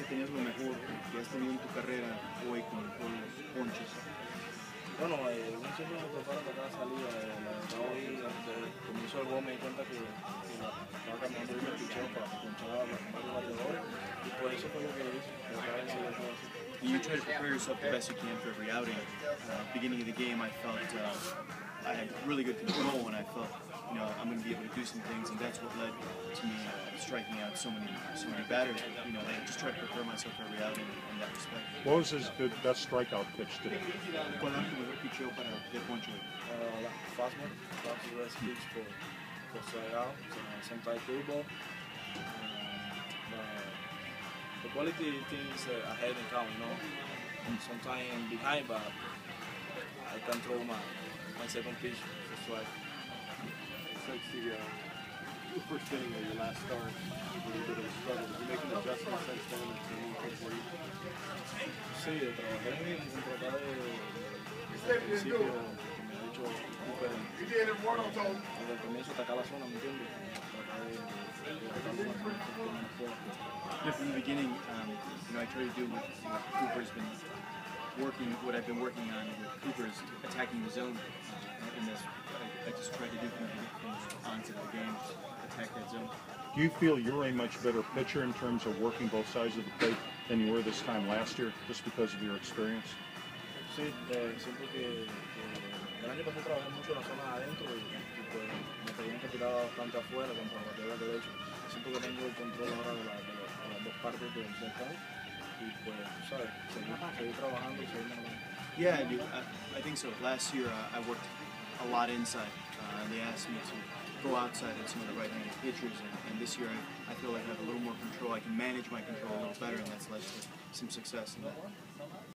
tenías lo mejor que has tenido en tu carrera hoy con los ponches? Bueno, uno siempre me prepara para cada salida. La verdad, hoy, desde el comienzo del juego, me di cuenta que estaba cambiando el picheo para ponchar a los bateadores. Y por eso fue lo que hice. Tratar de enseñar todo así. You try to prepare yourself the best you can for every outing. Beginning of the game, I felt I had really good control, and I felt I'm going to be able to do some things, and that's what led to me striking out so many batters. I just try to prepare myself for every outing in that respect. What was his best strikeout pitch today? ¿Cuál era tu mejor picheo para de ponche? Fastball, best pitch for strikeout, sometimes curveball. The quality things ahead and count, sometimes behind, but I can throw my second pitch for strike. Since the first inning of your last start, a little bit of a struggle. Did you make an adjustment since then to move for you? Sí, trabajé en tratar de principio, que me ha dicho Cooper, desde el comienzo atacar la zona, ¿me entiendes? Tratar de atacar la zona. From the beginning, I try to do what Cooper's been working, what I've been working on with Cooper's attacking the zone. In this, I just try to do from the onset of the game, attack that zone. Do you feel you're a much better pitcher in terms of working both sides of the plate than you were this time last year, just because of your experience? Sí, siento que el año pasado trabajé mucho en la zona de adentro y pues me pedían que tiraba bastante afuera contra la bateadora derecha. Siento que tengo el control ahora de las dos partes del campo y pues, ¿sabes? Seguir trabajando y seguir mejorando. Yeah, I think so. Last year I worked a lot inside. They asked me to go outside with some of the right-handed pitchers, and this year I feel like I have a little more control. I can manage my control a little better, and that's led to some success in that.